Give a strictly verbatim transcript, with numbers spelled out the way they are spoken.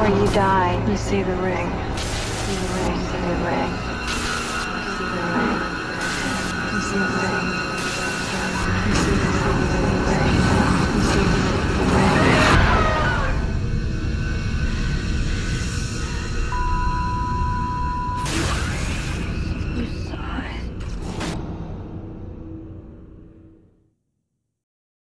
before you die, you see the ring. You see the ring. You see the ring. You see the ring. You see the ring.